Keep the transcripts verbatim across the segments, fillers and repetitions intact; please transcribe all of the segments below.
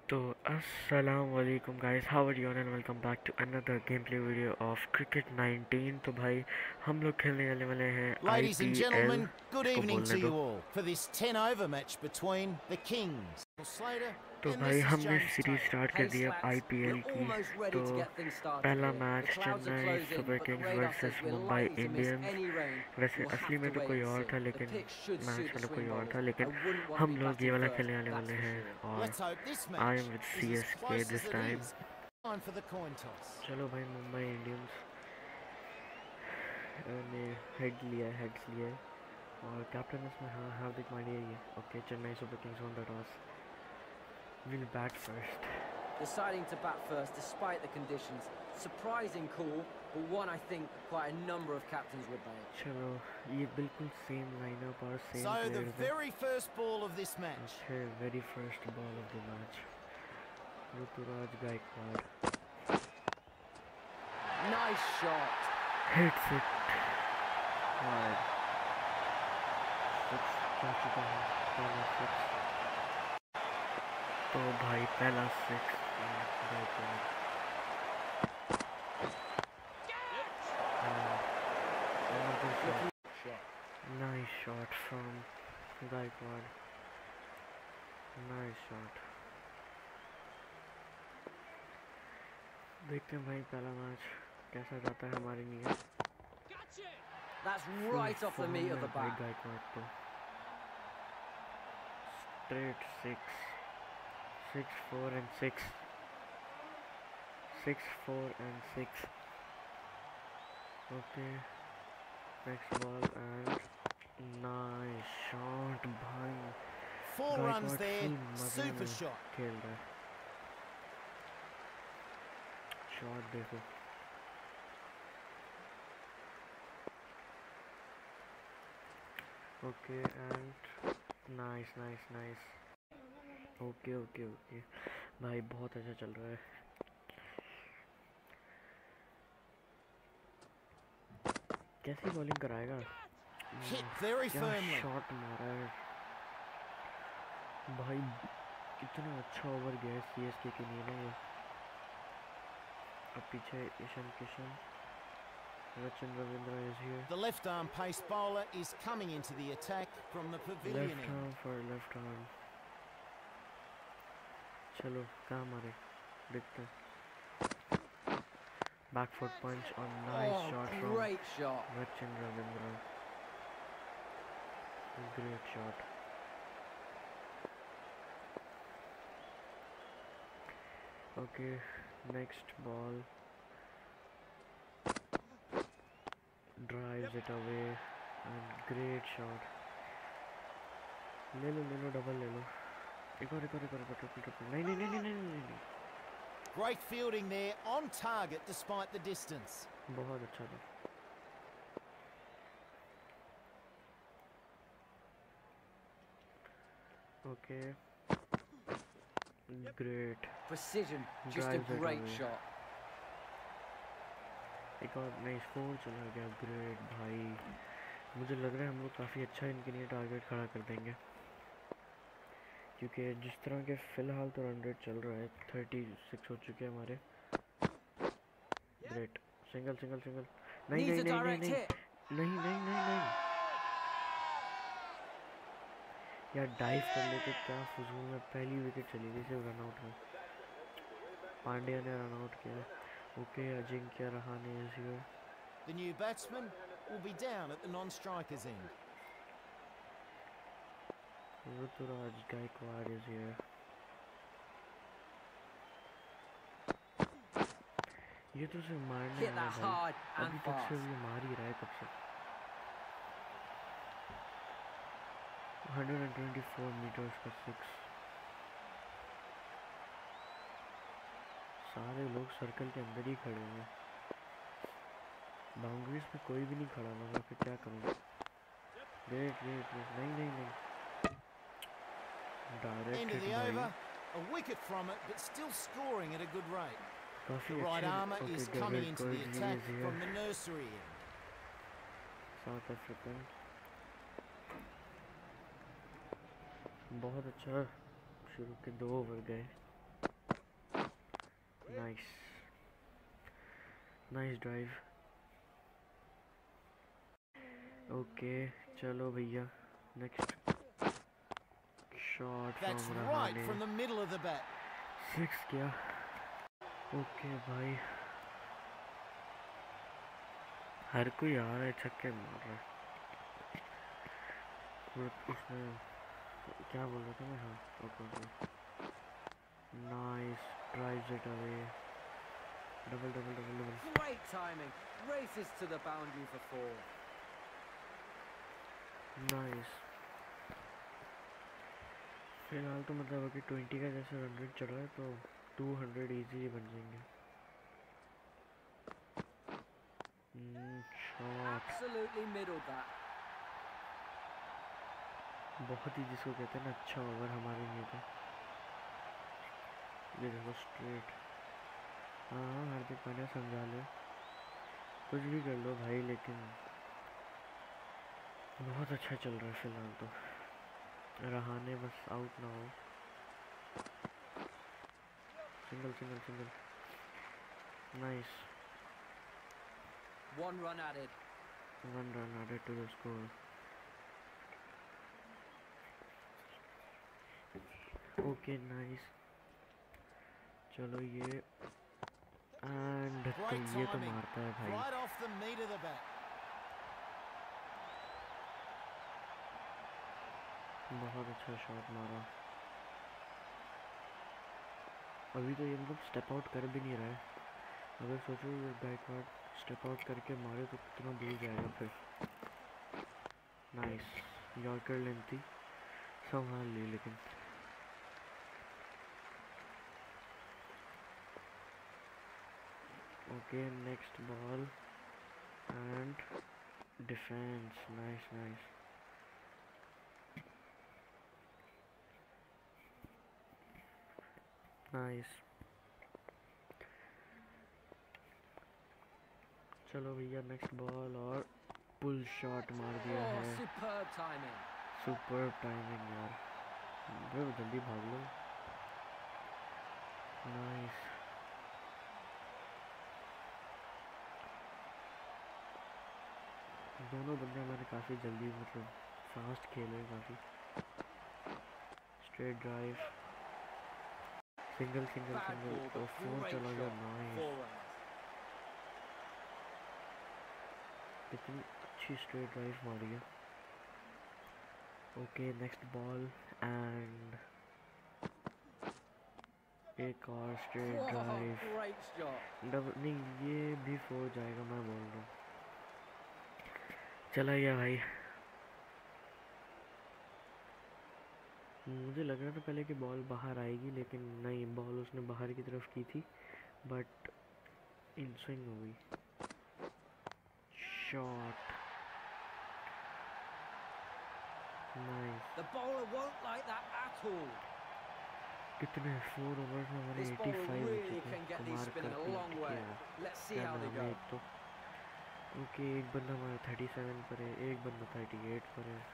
तो अस्सलाम वालेकुम guys, how are you and welcome back to another game play video of cricket nineteen. तो भाई हम लोग खेलने वाले वाले हैं Ladies and IPL. gentlemen, good इसको evening बोलने to दो। you all for this ten over match between the Kings. Slater, तो and भाई this is हमने James सीरीज Taylor. स्टार्ट कर Hey दी अब Slats, आईपीएल we're की। almost तो ready to get things started पहला here. Match The clouds are Chennai closing, Super but the Kings radar says versus we're Mumbai likely to miss Indians. any rain. वैसे We'll असली have में to तो wait कोई and और see. था, The लेकिन pitch should match suit the वाला कोई swing और bowlers. था, I लेकिन wouldn't want to हम be लोग ये batting वाला first, खेलने वाले that's वाले for हैं। sure. और Let's hope this I am match with is as CSK close as this it time. is. Time for the coin toss. चलो भाई, मुंबई इंडियंस ने हेड लिया है, हेड्स लिया है। और कैप्टन इसमें हाँ हार्दिक पांड्या ही है। Okay, Chennai Super Kings on the toss, will bat first. Deciding to bat first despite the conditions. Surprising call, but one I think quite a number of captains would make. चलो, ये बिल्कुल सेम लाइनअप और same So the players हैं। very first ball of this match. Okay, very first ball of the match, Ruturaj Gaikwad Nice shot. Hits it hard. Six जा चुका है, पहला six. तो भाई पहला six Gaikwad. Shot. Nice shot from Gaikwad. Nice shot. देखते हैं भाई पहला मैच कैसा जाता है हमारे लिए। That's right off the meat of the bat. Gaikwad तो straight six, six four and six, six four and six. Okay, next ball and nice shot भाई। Four runs Gaekwad there. full मजे Super में shot. खेल रहा है। Shot देखो, okay and nice nice nice. Okay okay okay भाई, बहुत अच्छा चल रहा है। कैसी बॉलिंग कराएगा, Hit very क्या firmly. शॉट मारा है भाई। कितना अच्छा ओवर गया है सीएसके के लिए ना ये। अब पीछे Ishan Kishan, Rachin Ravindra is here. The left arm pace bowler is coming into the attack from the pavilion Left end. arm for left arm. चलो कहाँ मारे देखते हैं। Back foot punch और nice Oh, shot from great shot. Rachin Ravindra. Great shot. Okay, next ball. Drives it away and great shot. ले लो ले लो, double ले लो। एक और एक और एक और एक और ट्रिपल ट्रिपल। नहीं नहीं नहीं नहीं नहीं नहीं नहीं। Great fielding there, on target despite the distance. बहुत अच्छा था। Okay, great. Precision, just a Drives it great away. shot. एक और नहीं, स्कोर चला गया। ग्रेट भाई, मुझे लग रहा है हम लोग काफ़ी अच्छा इनके लिए टारगेट खड़ा कर देंगे, क्योंकि जिस तरह के फ़िलहाल तो रन रेट चल रहा है, थर्टी सिक्स हो चुके हैं हमारे। Great, single single single. नहीं Needs नहीं a नहीं नहीं direct नहीं hit. नहीं नहीं नहीं नहीं यार, डाइव कर लेते क्या फजूल में। पहली विकेट चली गई सिर्फ रन आउट में। पांड्या ने रन आउट किया। Okay, Ajinkya Rahane is here. The new batsman will be down at the non-strikers end. Ruturaj Gaikwad is here. ये तो सिर्फ मारने Hit वाला that भाई, hard अभी and तक सिर्फ fast. ये मार ही रहा है कब से। वन ट्वेंटी फोर मीटर्स का सिक्स। सारे लोग सर्कल के अंदर ही खड़े हैं। बाउंड्रीज पे कोई भी नहीं खड़ा ना, मैं फिर क्या करूँ। वेट वेट वेट, नहीं नहीं नहीं, End of डायरेक्ट the भाई। over, a wicket from it, but still scoring at a good rate. काफी The right अच्छे। armour okay, is coming David into the Curtly attack is here, from the nursery end. South African. बहुत अच्छा, शुरू के दो over गए। Nice nice drive. Okay चलो भैया next shot That's from right Rahane, from the middle of the bat. Six किया। Okay भाई हर कोई आ रहा है, छक्के मार रहा है। वो- उसने क्या बोल रहा था मैं, हाँ okay okay nice drive it away, double double double double. Great timing. Races to the boundary for four. Nice. फिलहाल तो मतलब अगर ट्वेंटी का जैसे रन रेट चल रहा है तो टू हंड्रेड ईजीली बन जाएंगे। Shot Absolutely middled that. बहुत ही जिसको कहते हैं ना अच्छा ओवर हमारे लिए था। ये देखो स्ट्रेट, हाँ हाँ हार्दिक पांड्या समझा लो, कुछ भी कर लो भाई, लेकिन बहुत अच्छा चल रहा है फिलहाल तो। रहाने बस आउट ना हो। Single single single, nice, One run added. One run added to the score. Okay nice, चलो ये एंड Great ये तो timing. मारता है भाई। Right off the meat of the bat. बहुत अच्छा शॉट मारा। अभी तो ये मतलब स्टेप आउट कर भी नहीं रहा है। अगर सोचो ये गायकवाड़ स्टेप आउट करके मारे तो कितना दूर जाएगा फिर। नाइस, यॉर्कर लेंथी संभाल ली लेकिन। Okay next ball and defence, nice nice. Nice, चलो भैया नेक्स्ट बॉल और पुल शॉट मार दिया Oh, है। superb timing. सुपर टाइमिंग यार, ब्रो जल्दी भाग लो। नाइस, दोनों बंदे हमारे काफ़ी जल्दी मतलब फास्ट खेले काफ़ी। Straight drive, single single Bad single ball, और but फोर great चला गया। shot. Nice, Four runs. कितनी अच्छी स्ट्रेट ड्राइव मारी है। ओके नेक्स्ट बॉल एंड एक और straight Oh, drive, great shot. Double नहीं, ये भी फोर जाएगा मैं बोल रहा हूँ। चला गया भाई। मुझे लग रहा था पहले कि बॉल बाहर आएगी, लेकिन नहीं, बॉल उसने बाहर की तरफ की थी बट इन स्विंग हो गई। Shot, nice. The bowler won't like that at all. कितने फोर ओवर्स में हमारे This eighty bowler five really wicket can हैं। get these कुमार spinning का a long एट way. किया, Let's see क्या how they नाम go. है एक तो। ओके एक बंदा हमारा थर्टी सेवन पर है, एक बंदा थर्टी एट पर है।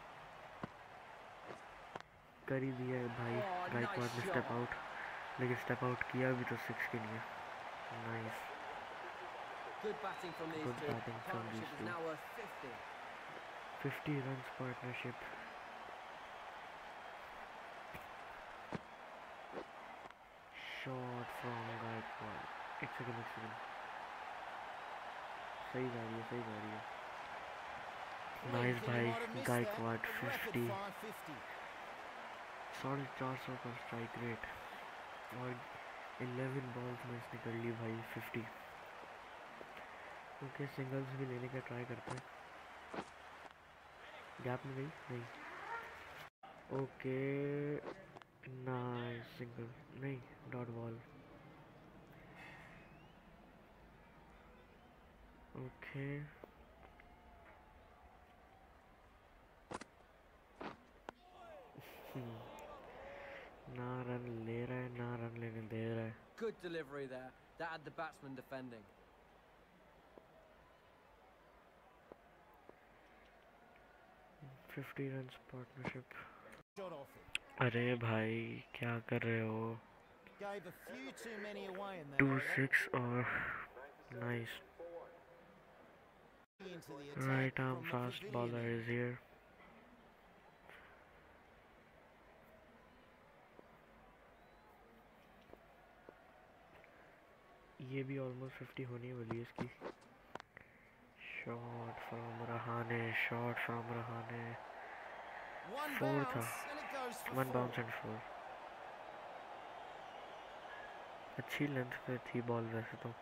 कर ही दिया है भाई Oh, गायकवाड़ nice ने shot. स्टेप आउट, लेकिन स्टेप आउट किया भी तो सिक्स के लिए। Nice, Good batting from these Good two. batting from Partnership these is two. now worth fifty. Fifty runs partnership. Shot from Gaikwad, एक सेकंड एक सेकंड, सही जा रही है सही जा रही है। नाइस Thinking he भाई, might have missed Gaikwad that. A rapid fifty, fire fifty. साढ़े चार सौ का स्ट्राइक रेट और इलेवन बॉल्स में इसने कर ली भाई फिफ्टी। ओके सिंगल्स भी लेने का ट्राई करते हैं। गैप में गई नहीं। ओके नाइस, सिंगल नहीं, डॉट बॉल। ओके ना रन ले रहा है ना रन लेने दे रहा है। Good delivery there. That had the batsman defending. Fifty runs partnership. Shot off it. अरे भाई क्या कर रहे हो? Gave a few too many away in that Two over. six or nice. Into the attack Right arm from the fast pavilion bowler end. is here. ये भी almost fifty होने वाली है इसकी. Shot from Rahane, shot from Rahane. One Four bounce था. and it goes for one four. Bounce and four. अच्छी length पे थी बॉल वैसे तो.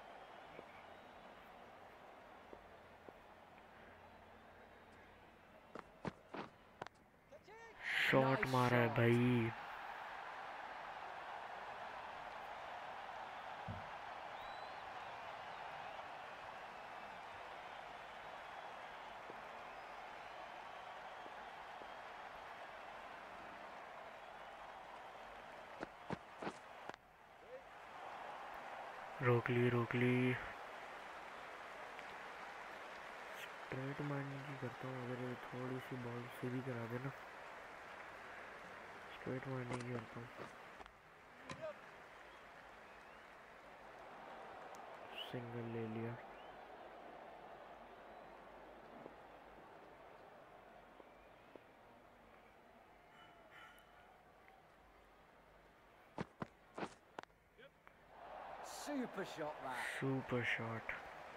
शॉट Nice मारा है shot. भाई. रोक ली रोक ली. स्ट्रेट मारने की करता हूँ. अगर ये थोड़ी सी बॉल सीधी करा देना, स्ट्रेट मारने की करता हूँ. सिंगल ले लिया. Super shot that. Super shot.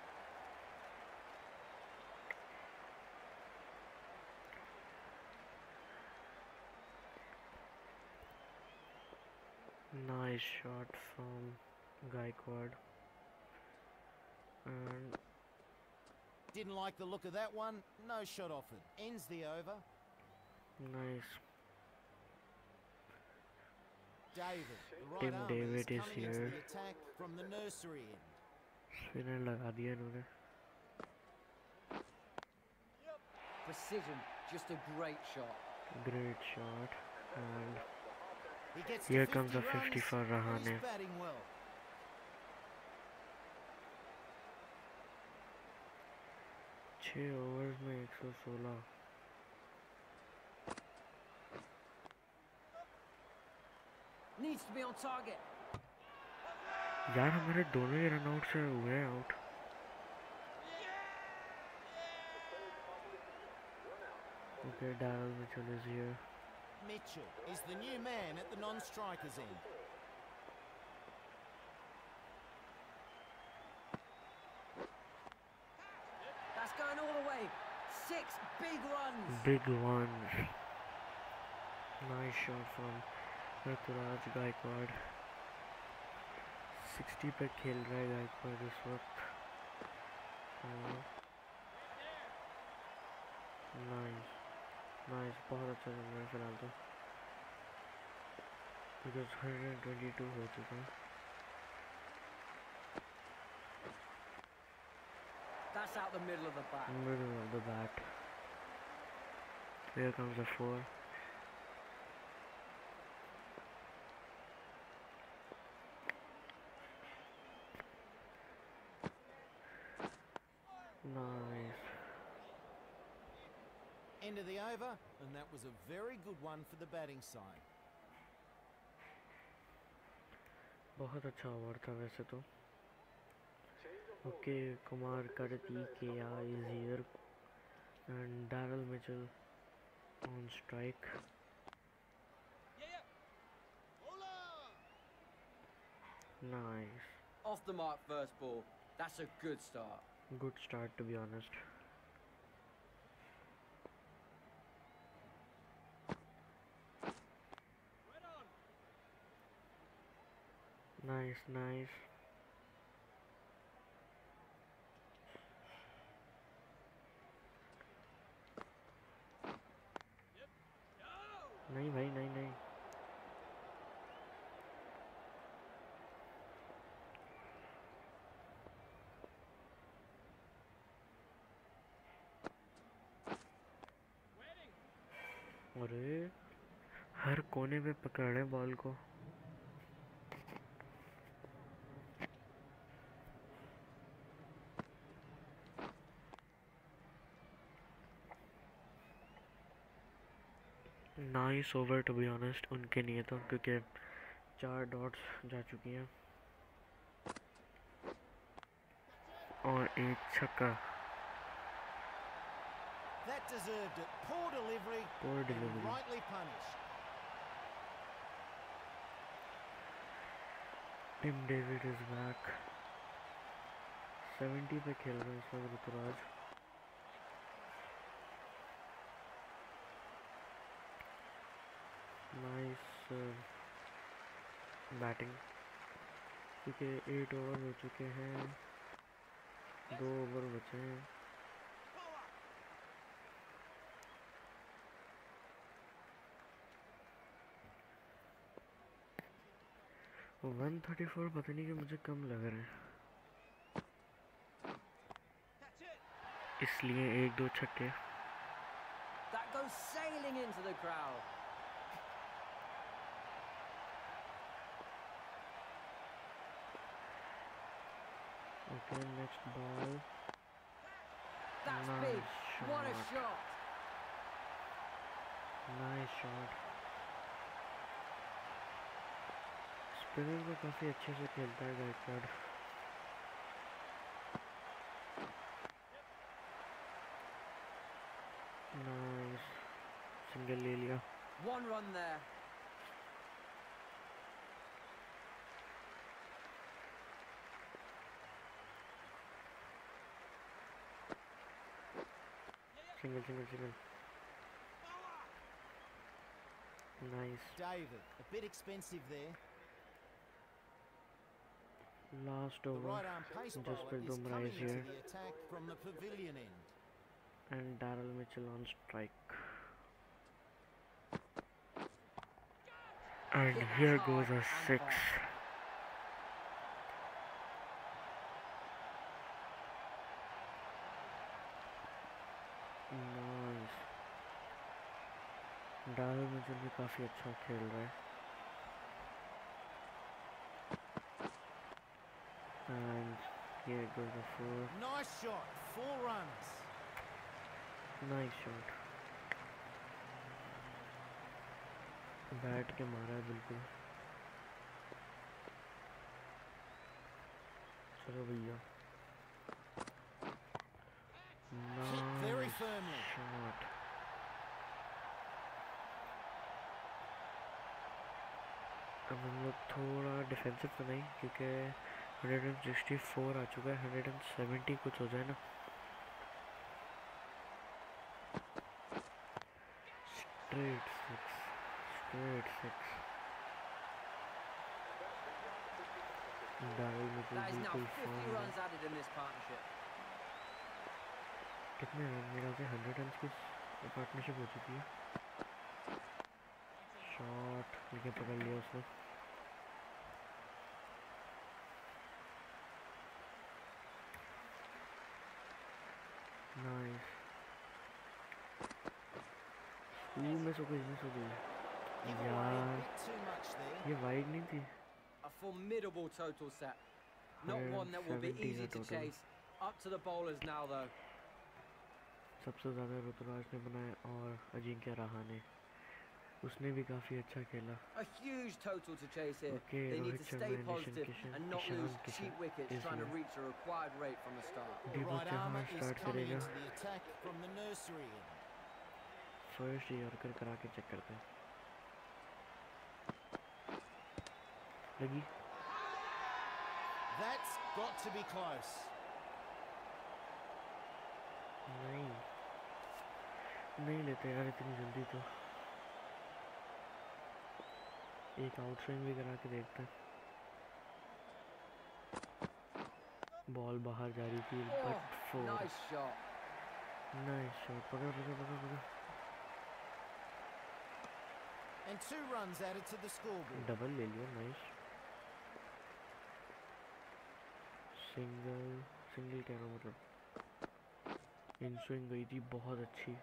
Nice shot from Gaikwad. And Didn't like the look of that one. No shot offered. Ends the over. nice. David, the right Tim arm David is is coming into here. the attack from the nursery end. Spinner लगा दिया इन्होंने. Precision, just a great shot. Great shot. And He gets Here to comes fifty a fifty runs, for and Rahane. he's batting well. छः overs में एक सौ सोलह. Needs to be on target. यार हमारे दोनों ही रन आउट से हुए हैं out. Okay, Daryl Mitchell is here. Mitchell is the new man at the non-strikers end. That's going all the way. Six big runs. Big one. Nice shot from Ruturaj Gaikwad. Sixty पे खेल रहा है गायकवाड़ इस वक्त. Nice nice. बहुत अच्छा चल रहा है फिलहाल तो, बिकॉज हंड्रेड ट्वेंटी टू हो चुका है. That's out the middle of the bat. Middle of the bat. Here comes the four. Nice. End of the over, and that was a very good one for the batting side. बहुत अच्छा over था वैसे तो. Okay, Kumar Kartikeya is here and Daryl Mitchell on strike. Nice. Off the mark first ball. That's a good start. Good start, to be honest. Nice, nice. नहीं भाई, नहीं नहीं. अरे हर कोने पे पकड़े बॉल को. Nice over, to be honest उनके लिए तो, क्योंकि चार डॉट्स जा चुकी हैं और एक छक्का। That deserved it. Poor delivery. Poor and delivery. rightly punished. Tim David is back. Seventy पे खेल रहे हैं इस वक्त ऋतुराज। नाइस बैटिंग, क्योंकि एट ओवर हो चुके हैं, दो ओवर बचे हैं। वन थर्टी फोर पता नहीं कि मुझे कम लग रहे हैं, इसलिए एक दो छक्के। That goes sailing into the crowd. Okay, next ball. That's Nice big. What a shot. shot. Nice shot. Spinner को काफ़ी अच्छे से खेलता है गायकवाड़। नाइस, सिंगल ले लिया। One run there. Single single single. Nice. David, a bit expensive there. Last The over, right arm pace bowler Jasprit is Bumrah coming is into here the attack from the pavilion end. and Daryl Mitchell on strike. And Hit that here hard goes a and six. fast. Nice. Daryl Mitchell भी काफ़ी अच्छा खेल रहा है। And here goes a four. Nice shot, four runs. Nice shot. Bat के मारा है बिल्कुल। चलो भैया। Hit very Nice firmly. shot. अब हम लोग थोड़ा डिफेंसिव तो नहीं, क्योंकि हंड्रेड एंड सिक्सटी फोर आ चुका है, हंड्रेड एंड सेवेंटी कुछ हो जाए ना। Straight six, straight six. Daryl में तो That is now बिल्कुल fifty फॉर्म में। runs added in this partnership. कितने रन? मेरा से हंड्रेड रन की पार्टनरशिप हो चुकी है। शॉट लेके पकड़ लिया उसने। नाइस। ऊ मैं सो गई, मैं सो गई Give away a यार। bit too much there. ये वाइड नहीं थी। A formidable total set. Not one one that will be seventy easy का to total। chase. Up to the bowlers now though. सबसे ज़्यादा ऋतुराज ने बनाया और अजिंक्य रहाणे, उसने भी काफ़ी अच्छा खेला। A huge total to chase here. Okay, They need Rohit to Sharma stay and Ishan positive Kishan- and not Ishan lose Kishan cheap wickets is trying to here। reach a required rate from the start. The Deepak right Chauhan armour is start coming करेगा। into the attack from the nursery end. First yorker करा के check करते हैं। लगी। That's got to be close. नहीं नहीं लेते यार इतनी जल्दी तो। एक आउट स्विंग भी करा के देखते हैं। बॉल बाहर जा रही थी Oh, but four. nice shot. Nice shot. पकड़ पकड़ पकड़ पकड़। And two runs added to the scoreboard. Double ले लिया। नाइस। सिंगल सिंगल कह रहा हूँ, मतलब इन स्विंग गई थी बहुत अच्छी।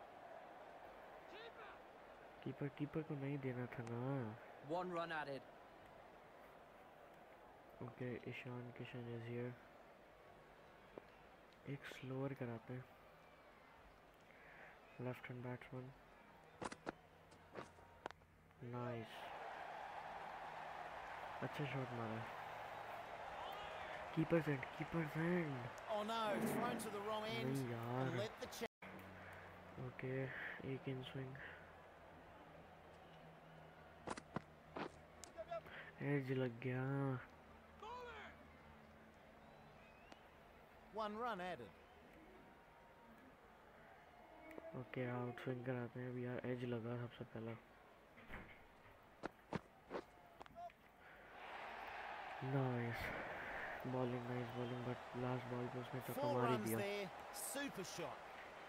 कीपर कीपर को नहीं देना था ना। One run added. Okay, Ishan Kishan is here. एक स्लोअर कराते हैं। Left hand batsman. नाइस। अच्छा शॉट मारा है। Keeper send, keeper send. Oh no, thrown to the wrong end नहीं and यार। let the cha- ओके, एक इन स्विंग, एज लग गया। one run added. Okay, out swing कराते हैं अब यार, एज लगा सबसे पहला। Nice bowling, nice bowling, but last ball पे उसने चक्का Four मार ही runs दिया। there, super shot.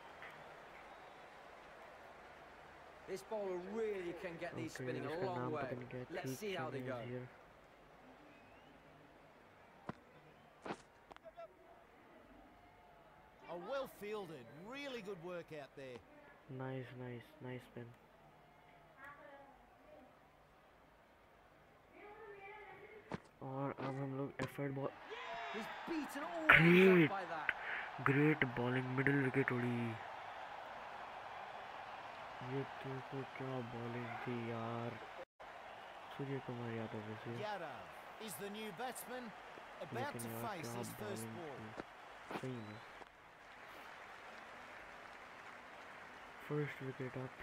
This bowler really can get these okay, spinning a इसका long नाम way. पता नहीं क्या है। Let's see how they go. Oh, well fielded, really good work out there. Nice nice nice spin. और अब हम लोग effort ball. He's beaten all the Great. shot by that. Great bowling, middle wicket उड़ी। ये तो क्या bowling थी यार। सूर्य कुमार यादव वैसे, Yadav is the new batsman, about लेकिन to यार face क्या his first बॉलिंग ball. थी सही में। फर्स्ट विकेट अप,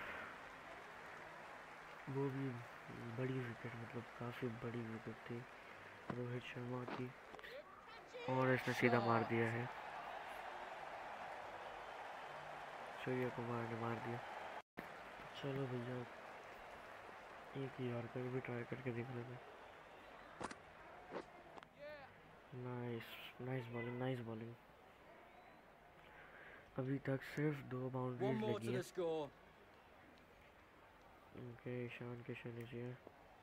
वो भी बड़ी विकेट, मतलब काफ़ी बड़ी विकेट थी रोहित शर्मा की, और इसने सीधा मार दिया है। सूर्य कुमार ने मार दिया। चलो भैया, एक यॉर्कर भी ट्राई करके देख लेते हैं। Nice nice bowling, nice bowling. अभी तक सिर्फ दो One बाउंड्रीज more लगी to हैं। the score. Okay, Ishan Kishan is here.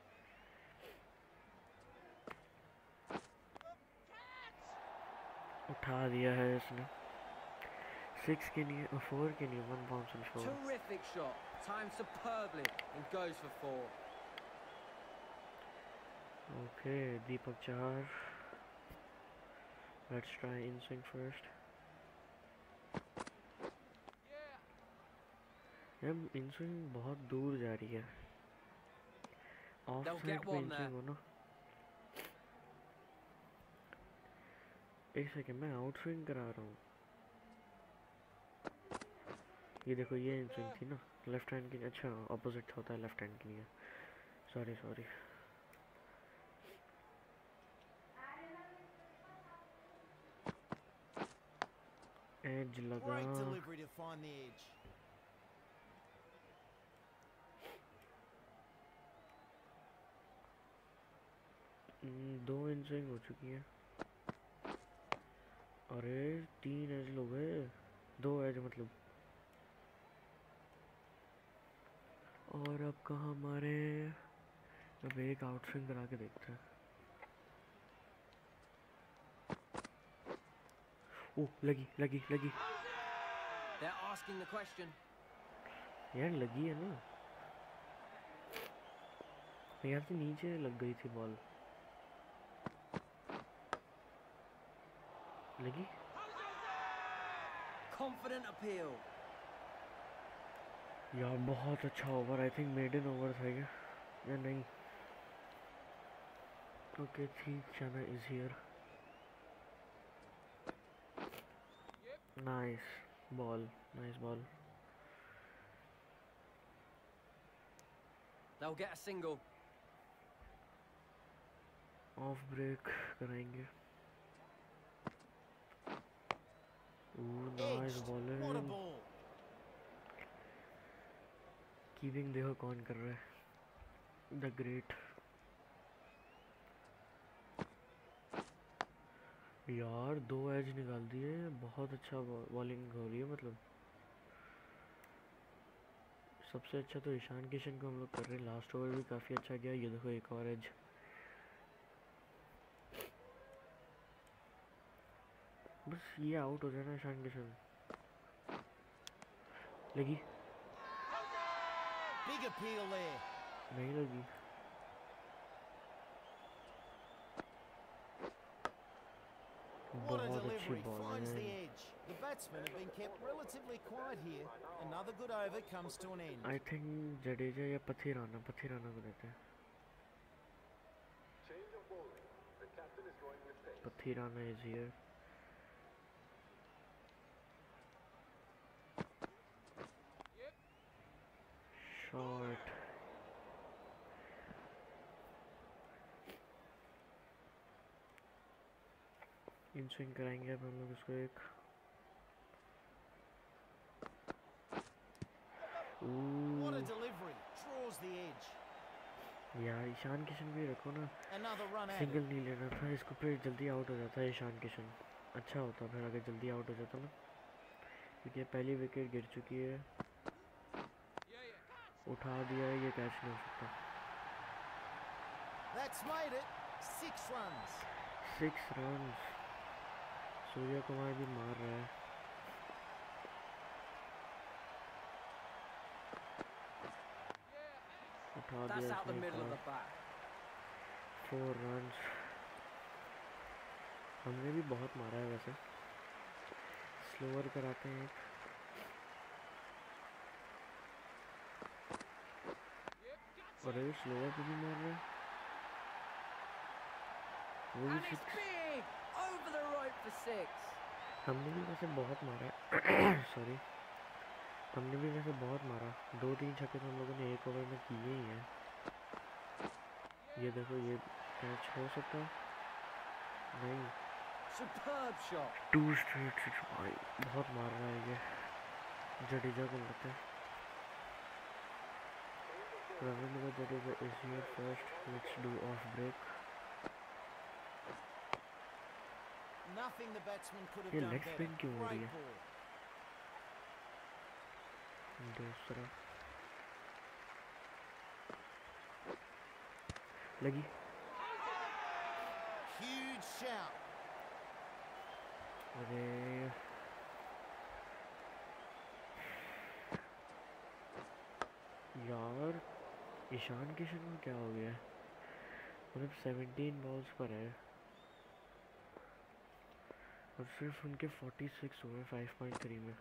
उठा दिया है इसने। सिक्स के लिए, फोर के लिए, one bounce and four. Terrific shot. Timed superbly and goes for four. Okay, Deepak चार। Let's try in swing first. यार इन स्विंग बहुत दूर जा रही है। ऑफ They'll साइड get पे one इन स्विंग there. हो ना। एक सेकंड, मैं आउट स्विंग करा रहा हूँ। ये देखो, ये इन स्विंग थी ना, लेफ्ट हैंड की। अच्छा, ऑपोजिट होता है लेफ्ट हैंड के लिए। Sorry sorry. एज लगा। Great delivery to find the edge. हम्म, दो इन स्विंग हो चुकी हैं। अरे तीन एज लोग हैं, दो एज मतलब। और अब कहाँ मारे? अब एक आउट स्विंग करा के देखते हैं। ओह, लगी लगी लगी। They're asking the question. यार लगी है ना, यहाँ से नीचे लग गई थी बॉल। लगी। Confident appeal. यार बहुत अच्छा over, I think maiden over था क्या या नहीं। ओके, ठीक, चाना is here. Nice ball, nice ball. They'll get a single. Off break कराएंगे। Nice Edged. What a bowling. ball. Keeping देखो कौन कर रहा है, द ग्रेट। यार दो एज निकाल दिए, बहुत अच्छा बॉलिंग हो रही है। मतलब सबसे अच्छा तो ईशान किशन को हम लोग कर रहे हैं। लास्ट ओवर भी काफ़ी अच्छा गया। ये देखो एक और एज। बस ये आउट हो जाए ना ईशान किशन। लगी। Big appeal there. नहीं लगी। What a बहुत अच्छी delivery. बॉल Finds the है। edge. The batsmen have been kept relatively quiet here. Another good over comes to an end. I think Jadeja या पथिराना, पथिराना को देते हैं। Pathirana is here. Short. In swing कराएंगे अब हम लोग इसको एक। What a delivery. Draws the edge. यार ईशान किशन भी रखो ना, Another run at single it. नहीं लेना था इसको, फिर जल्दी आउट हो जाता है ईशान किशन, अच्छा होता फिर अगर जल्दी आउट हो जाता ना, क्योंकि पहली विकेट गिर चुकी है, उठा दिया है, ये कैच नहीं हो सकता। That's made it. Six runs. Six run. Surya Kumar भी मार रहा है। उठा That's दिया out the इसने middle of एक the और। bat. Four run. हमने भी बहुत मारा है वैसे। स्लोअर कराते हैं एक। और ये स्लोअर पे भी मार रहा है, वो भी And it's six. big! Over the right for six. हमने भी वैसे बहुत मारा है सॉरी, हमने भी वैसे बहुत मारा, दो तीन छक्के तो हम लोगों ने एक ओवर में किए ही हैं। ये देखो ये कैच हो सकता है, नहीं। Superb shot. Two straight six भाई, बहुत मार रहा है ये। जडेजा को लगता है Ravindra Jadeja is here first, let's do off break. Nothing the batsman could have ये done लेग better. स्पिन क्यों हो रही Great है? ball. दूसरा लगी। Huge shout. अरे यार ईशान किशन को क्या हो गया है, मतलब सेवनटीन बॉल्स पर है और सिर्फ उनके फोर्टी सिक्स हुए फाइव पॉइंट थ्री में।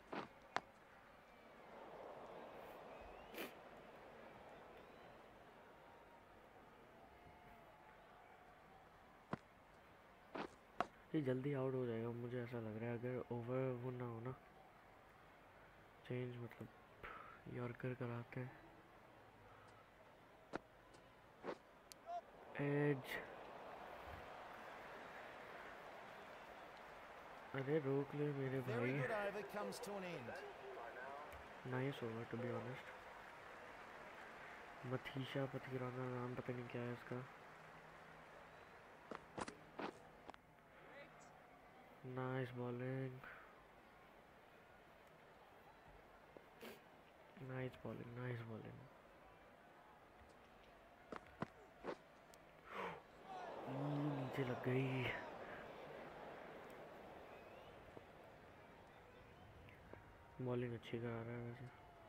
ये जल्दी आउट हो जाएगा मुझे ऐसा लग रहा है, अगर ओवर वो ना हो ना, चेंज मतलब यॉर्कर कराते हैं। एज, अरे रोक ले मेरे Very भाई। good over comes to an end. Nice over to be honest. Matheesha Pathirana नाम पता नहीं क्या है इसका। Nice bowling, nice bowling, nice bowling. नीचे लग गई। बॉलिंग अच्छी करा रहा है वैसे,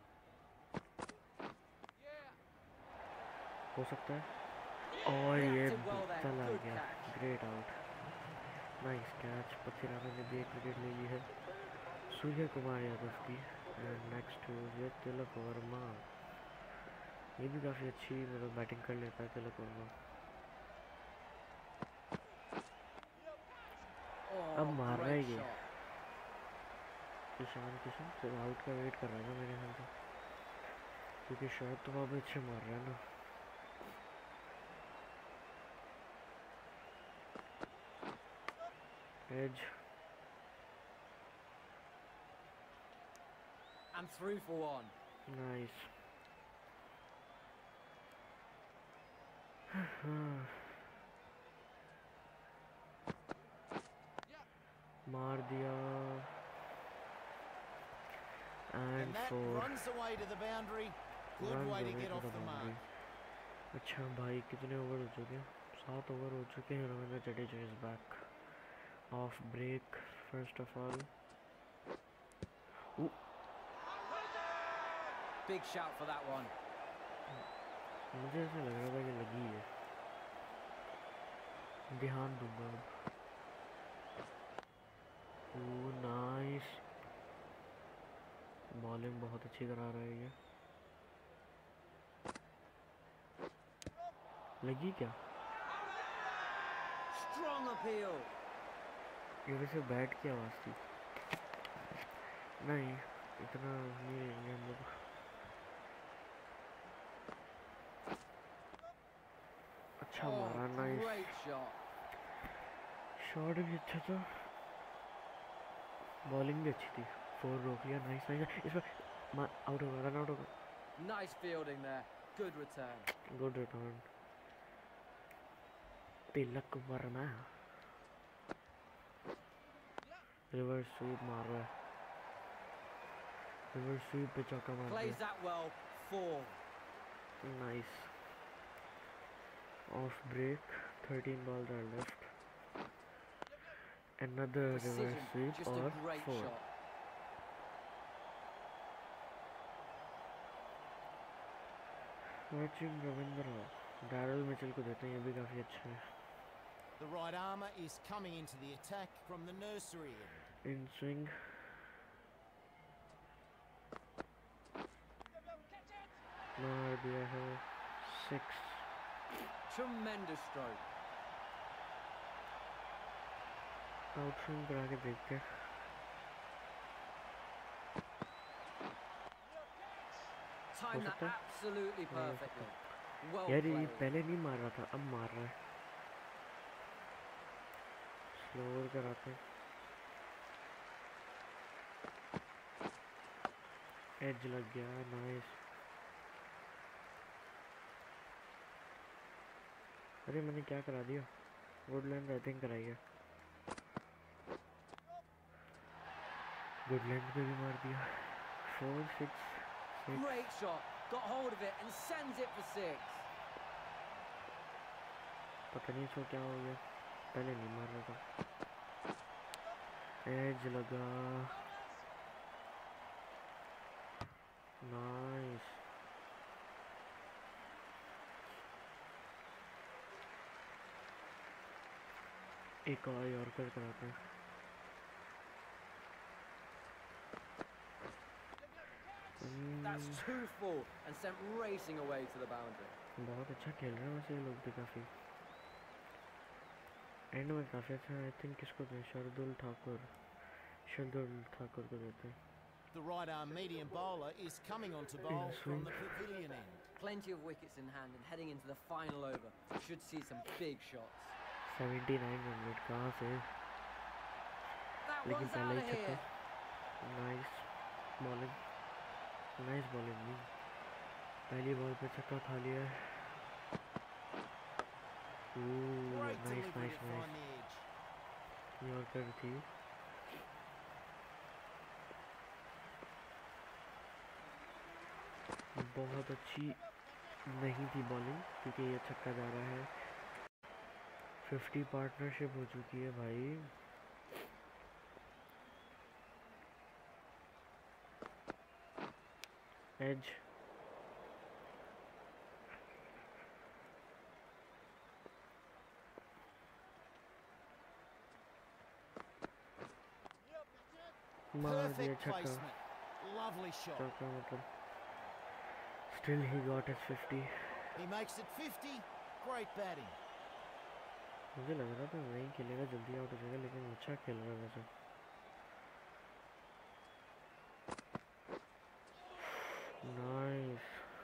हो सकता है। और ये चला गया, great out, nice catch. Pathirana ने भी एक विकेट ले ली है। सूर्य कुमार यादव की नेक्स्ट ये तिलक वर्मा, ये भी काफ़ी अच्छी मतलब बैटिंग कर लेता है तिलक वर्मा। अब मार रहा है ये ईशान किशन, फिर आउट का वेट कर रहा है मेरे ख्याल से, क्योंकि शॉट तो वहाँ पे अच्छे मार रहा है ना। Edge And through for one. Nice. मार दिया and And that four runs away to the boundary. Good way to get off the mark. अच्छा भाई कितने ओवर हो चुके हैं? सात ओवर हो चुके हैं। Ravindra Jadeja is back off break first off all. Big shout for that one. मुझे ऐसा लग रहा था कि लगी है, ध्यान दूंगा अब। ओह नाइस, बॉलिंग बहुत अच्छी करा रहा है ये। लगी क्या? Strong appeal. ये वैसे बैट की आवाज़ थी नहीं इतना नहीं लेंगे हम लोग अच्छा Oh, मारा नाइस great shot. शॉट भी अच्छा था बॉलिंग भी अच्छी थी फोर रोक लिया नाइस नाइस इसमें आउट होगा रन आउट होगा Nice fielding there. Good return. Good return Tilak Varma reverse sweep मार रहा है रिवर्स स्वीप पे चौका मार Plays दिया that well. Four. Nice off break thirteen balls are left another Precision. reverse sweep Just a और great four shot. Sachin Ravindra Daryl Mitchell को देते हैं ये भी काफ़ी अच्छा है The right armour is coming into the attack from the nursery end. In swing मार दिया है six Tremendous stroke. Out swing करा के देखते हैं Timed that सकता है? absolutely हो सकता perfectly. Well यार ये played. पहले नहीं मार रहा था अब मार रहा है स्लोअर कराते एज लग गया नाइस अरे मैंने क्या करा दिया वुडलैंड आई थिंक कराई है वुडलैंड पे भी मार दिया four six six Great shot. Got hold of it and sends it for six. पता नहीं इसको क्या हो गया पहले नहीं मार रहा था एज लगा नाइस एक और यॉर्कर कराते हैं That's two full and sent racing away to the boundary. बहुत अच्छा खेल रहे हैं वैसे ये लोग भी काफ़ी एंड में काफ़ी अच्छा आई थिंक किसको दें शार्दुल ठाकुर शार्दुल ठाकुर को देते हैं The right arm medium bowler is coming on to bowl from the pavilion end. Plenty of wickets in hand and heading into the final over. Should see some big shots. Seventy nine run rate कहाँ से That लेकिन one's पहले out ही of here. छक्का nice bowling nice bowling भी पहली ball पे छक्का खा लिया है Great nice delivery nice to find nice the edge. Yorker थी बहुत अच्छी नहीं थी बॉलिंग क्योंकि ये छक्का जा रहा है फिफ्टी पार्टनरशिप हो चुकी है भाई एज मार दिया Perfect छक्का placement. Lovely shot. छक्का मतलब स्टिल ही got his fifty He makes it fifty. Great batting. मुझे लग रहा था नहीं खेलेगा जल्दी आउट हो जाएगा लेकिन अच्छा खेल रहा है वैसे नाइस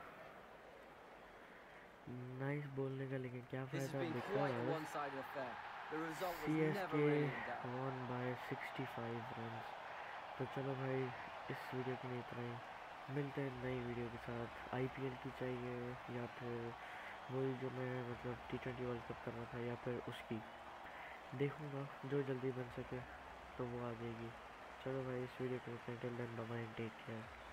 नाइस बोलने का लेकिन क्या This has फायदा been quite a because one-sided affair. The result was C S never K really in doubt. One by sixty five run तो चलो भाई इस वीडियो के लिए इतना ही मिलते हैं नई वीडियो के साथ आईपीएल की चाहिए या फिर वही जो मैं मतलब टी ट्वेंटी वर्ल्ड कप कर रहा था या फिर उसकी देखूँगा जो जल्दी बन सके तो वो आ जाएगी चलो भाई इस वीडियो को till then bye bye take care